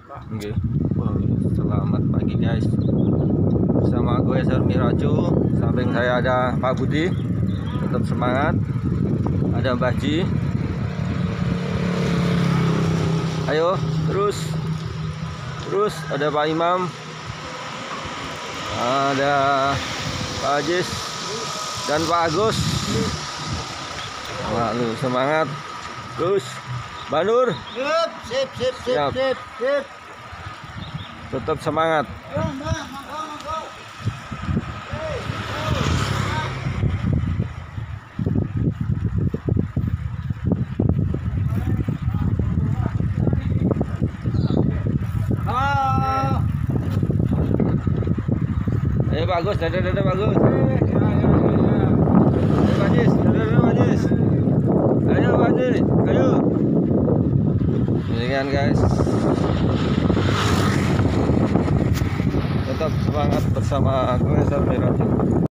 Oke. Selamat pagi guys. Bersama gue Sarmi Raju. Samping saya ada Pak Budi. Tetap semangat. Ada Mbah Ji. Ayo terus. Terus ada Pak Imam. Ada Pak Ajis dan Pak Agus. Lalu semangat. Terus Mbak Nur. Sip. Siap. Tetap semangat. Ayo bagus, dadah bagus. Ayo Bajis, dadah Bajis. Ayo Bajis, ayo. Ini kan guys. Tetap semangat bersama gue Sarmi Raju.